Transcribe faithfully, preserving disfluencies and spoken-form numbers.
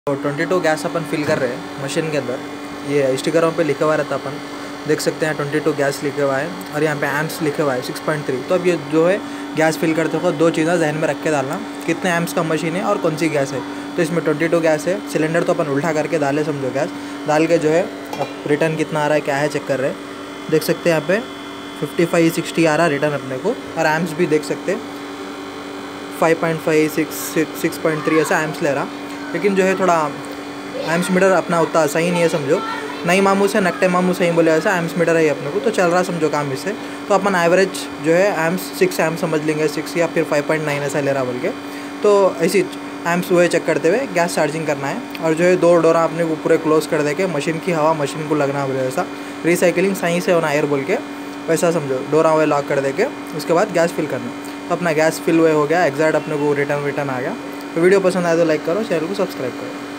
तो twenty two gas अपन fill कर रहे हैं मशीन के अंदर। ये स्टिकरों पे लिखा हुआ रहता अपन देख सकते हैं ट्वेंटी टू गैस लिखा हुआ है और यहाँ पे एम्प्स लिखा हुआ है सिक्स पॉइंट थ्री। तो अब ये जो है गैस फिल करते वक्त दो चीज़ें जहन में रख के डालना, कितने एम्प्स का मशीन है और कौन सी गैस है। तो इसमें ट्वेंटी टू गैस है। सिलेंडर तो अपन उल्टा करके डाले समझो, गैस डाल के जो है अब रिटर्न कितना आ रहा है क्या है चेक कर रहे हैं। देख सकते हैं यहाँ पे फिफ्टी फाइव सिक्सटी आ रहा है रिटर्न अपने को, और एम्प्स भी देख सकते हैं five point five six six point three ऐसा एम्प्स ले रहा। लेकिन जो है थोड़ा एम्प्स मीटर अपना उतना सही नहीं है समझो, नई मामू से नकटे मामू सही बोले ऐसा एम्प्स मीटर है अपने को, तो चल रहा समझो काम इससे। तो अपन एवरेज जो है एम्प्स सिक्स एम्प्स समझ लेंगे, सिक्स या फिर फाइव पॉइंट नाइन ऐसा ले रहा बोल के। तो ऐसी एम्प्स वो चेक करते हुए गैस चार्जिंग करना है। और जो है दो डोरा अपने को पूरे क्लोज कर दे के मशीन की हवा मशीन को लगना बोले ऐसा, रिसाइकलिंग सही से होना एयर बोल के वैसा समझो, डोरा हुए लॉक कर दे के उसके बाद गैस फिल करना। तो अपना गैस फिल हुए हो गया, एग्जैक्ट अपने को रिटर्न रिटर्न आ गया। तो वीडियो पसंद आए तो लाइक करो, चैनल को सब्सक्राइब करो।